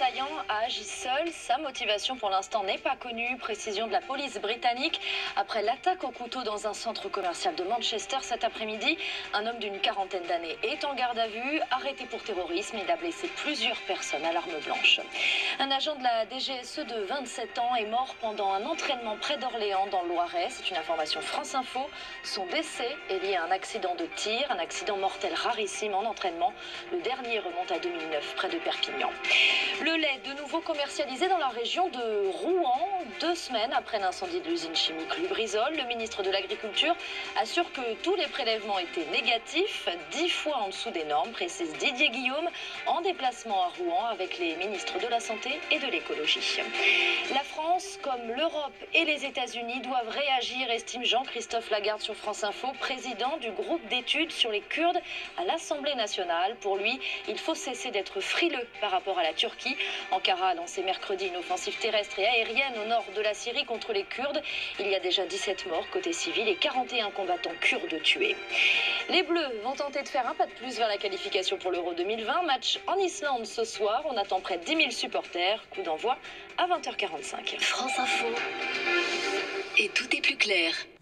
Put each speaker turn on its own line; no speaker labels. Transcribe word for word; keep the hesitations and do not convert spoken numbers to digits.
L'assaillant a agi seul. Sa motivation pour l'instant n'est pas connue. Précision de la police britannique. Après l'attaque au couteau dans un centre commercial de Manchester cet après-midi, un homme d'une quarantaine d'années est en garde à vue, arrêté pour terrorisme. Il a blessé plusieurs personnes à l'arme blanche. Un agent de la D G S E de vingt-sept ans est mort pendant un entraînement près d'Orléans dans le Loiret. C'est une information France Info. Son décès est lié à un accident de tir, un accident mortel rarissime en entraînement. Le dernier remonte à deux mille neuf, près de Perpignan. Le lait, de nouveau commercialisé dans la région de Rouen, deux semaines après l'incendie de l'usine chimique Lubrizol. Le ministre de l'Agriculture assure que tous les prélèvements étaient négatifs, dix fois en dessous des normes, précise Didier Guillaume, en déplacement à Rouen avec les ministres de la Santé et de l'Écologie. La France, comme l'Europe et les États-Unis, doivent réagir, estime Jean-Christophe Lagarde sur France Info, président du groupe d'études sur les Kurdes à l'Assemblée nationale. Pour lui, il faut cesser d'être frileux par rapport à la Turquie. Ankara a lancé mercredi une offensive terrestre et aérienne au nord de la Syrie contre les Kurdes. Il y a déjà dix-sept morts côté civil et quarante et un combattants kurdes tués. Les Bleus vont tenter de faire un pas de plus vers la qualification pour l'Euro deux mille vingt. Match en Islande ce soir. On attend près de dix mille supporters. Coup d'envoi à vingt heures quarante-cinq.
France Info. Et tout est plus clair.